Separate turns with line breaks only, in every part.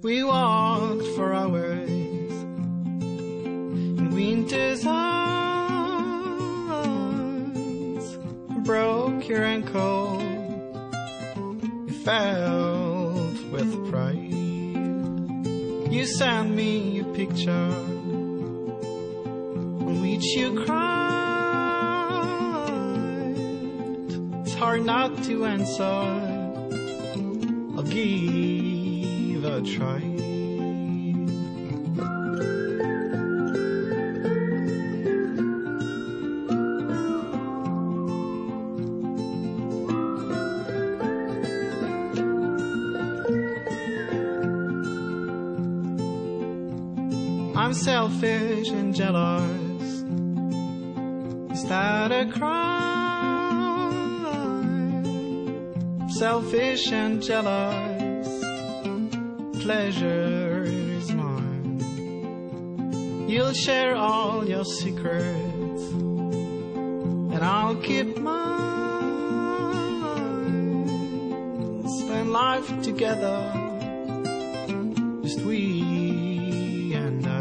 We walked for hours in winter's arms. Broke your ankle, you felt with pride. You sent me a picture on which you cried. It's hard not to answer. I'll give a try. I'm selfish and jealous. Is that a crime? Selfish and jealous. Pleasure is mine. You'll share all your secrets, and I'll keep mine. Spend life together, just we and I.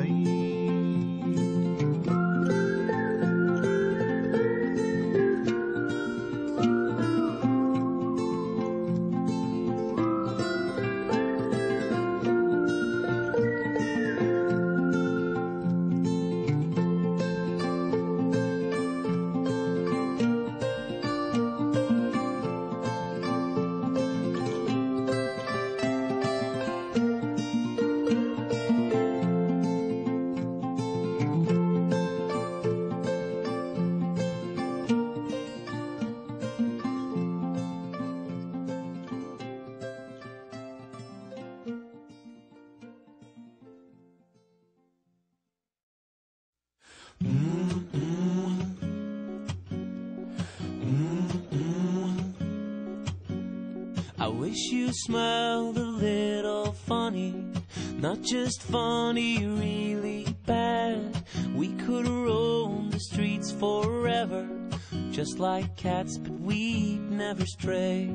I wish you smiled a little funny, not just funny, really bad. We could roam the streets forever, just like cats, but we'd never stray.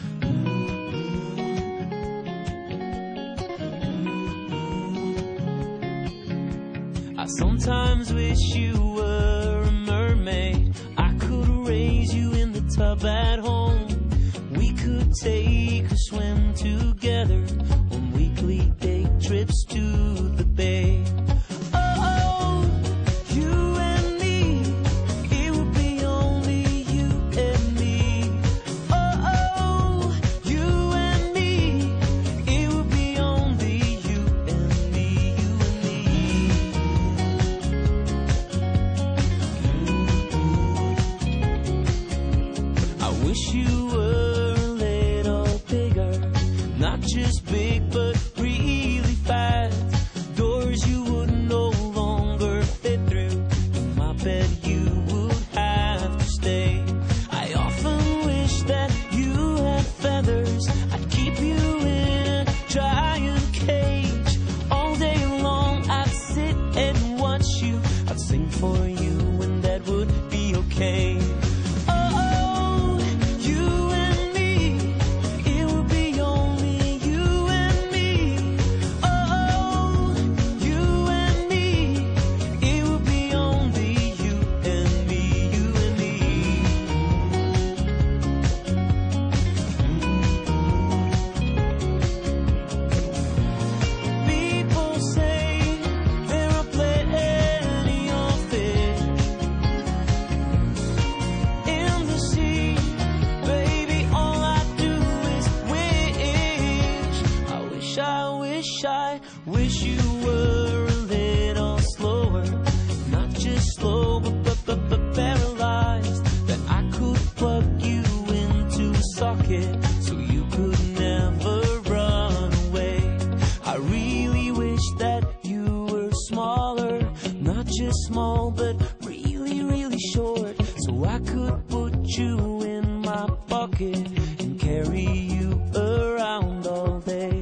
I sometimes wish you were a mermaid. I could raise you in the tub at home. We could take a swim together on weekly day trips to the bay. Oh, you and me, it would be only you and me. Oh, you and me, it would be only you and me, you and me. I wish you were not just big, but really fast. Doors you would no longer fit through. In my bed you would have to stay. I often wish that you had feathers. I'd keep you in a giant cage. All day long I'd sit and watch you. I'd sing for you and that would be okay. I wish you were a little slower, not just slow, but paralyzed. That I could plug you into a socket so you could never run away. I really wish that you were smaller, not just small, but really, really short, so I could put you in my pocket and carry you around all day.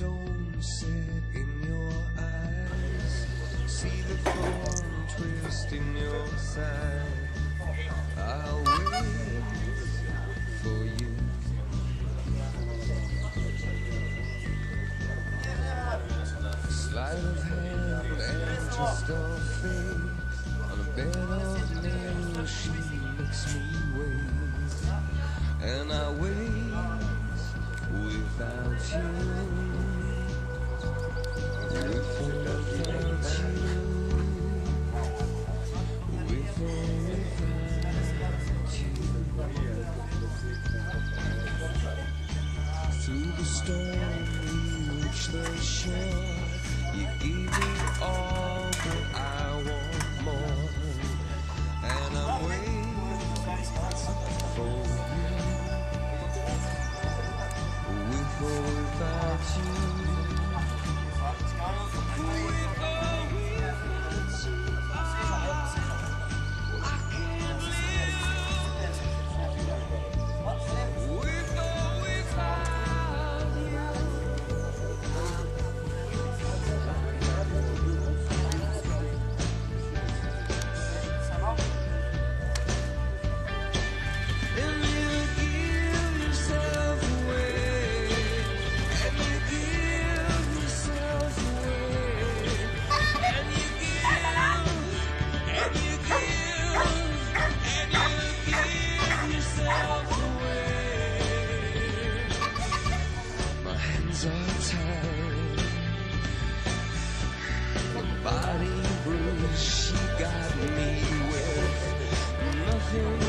stone set in your eyes. See the thorn twist in your side. I'll wait for you. Sleight of hand and twist of fate. On a bed of nails she makes me wait. And I wait without you. Without you. Through the storm we reach the shore. You gave me all, but I want more. And I'm waiting for you. With or without you. With or without you. I can't live. With or without you. And you give yourself away. And you give yourself away. And you give. And you give. And you give yourself away. My hands are tied. My body bruised. She got me with nothing